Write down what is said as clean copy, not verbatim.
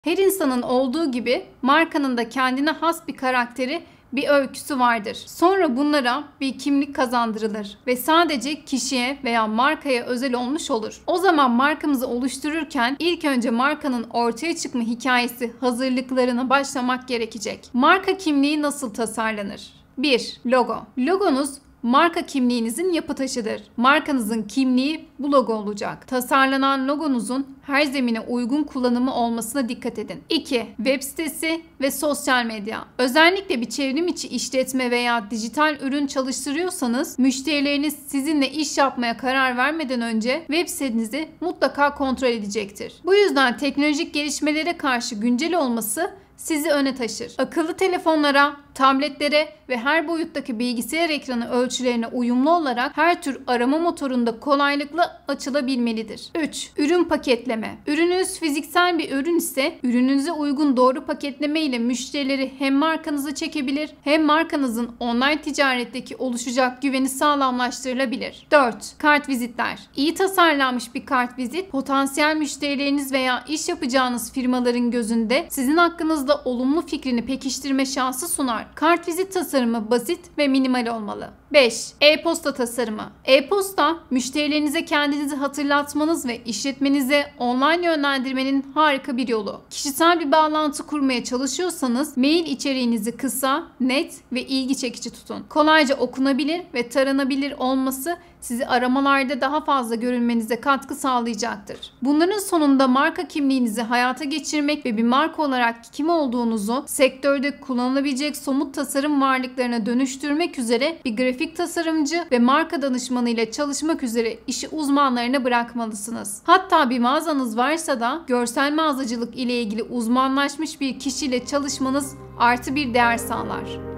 Her insanın olduğu gibi markanın da kendine has bir karakteri, bir öyküsü vardır. Sonra bunlara bir kimlik kazandırılır ve sadece kişiye veya markaya özel olmuş olur. O zaman markamızı oluştururken ilk önce markanın ortaya çıkma hikayesi hazırlıklarına başlamak gerekecek. Marka kimliği nasıl tasarlanır? 1. Logo. Logonuz marka kimliğinizin yapı taşıdır. Markanızın kimliği bu logo olacak. Tasarlanan logonuzun her zemine uygun kullanımı olmasına dikkat edin. 2. Web sitesi ve sosyal medya. Özellikle bir çevrim içi işletme veya dijital ürün çalıştırıyorsanız müşterileriniz sizinle iş yapmaya karar vermeden önce web sitenizi mutlaka kontrol edecektir. Bu yüzden teknolojik gelişmelere karşı güncel olması sizi öne taşır. Akıllı telefonlara, tabletlere ve her boyuttaki bilgisayar ekranı ölçülerine uyumlu olarak her tür arama motorunda kolaylıkla açılabilmelidir. 3. Ürün paketleme. Ürününüz fiziksel bir ürün ise ürününüze uygun doğru paketleme ile müşterileri hem markanıza çekebilir hem markanızın online ticaretteki oluşacak güveni sağlamlaştırılabilir. 4. Kartvizitler. İyi tasarlanmış bir kartvizit potansiyel müşterileriniz veya iş yapacağınız firmaların gözünde sizin hakkınızda olumlu fikrini pekiştirme şansı sunar. Kartvizit tasarımı basit ve minimal olmalı. 5. E-posta tasarımı. E-posta, müşterilerinize kendinizi hatırlatmanız ve işletmenize online yönlendirmenin harika bir yolu. Kişisel bir bağlantı kurmaya çalışıyorsanız mail içeriğinizi kısa, net ve ilgi çekici tutun. Kolayca okunabilir ve taranabilir olması sizi aramalarda daha fazla görünmenize katkı sağlayacaktır. Bunların sonunda marka kimliğinizi hayata geçirmek ve bir marka olarak kim olduğunuzu sektörde kullanılabilecek somut tasarım varlıklarına dönüştürmek üzere bir grafik tasarımcı ve marka danışmanı ile çalışmak üzere işi uzmanlarına bırakmalısınız. Hatta bir mağazanız varsa da görsel mağazacılık ile ilgili uzmanlaşmış bir kişiyle çalışmanız artı bir değer sağlar.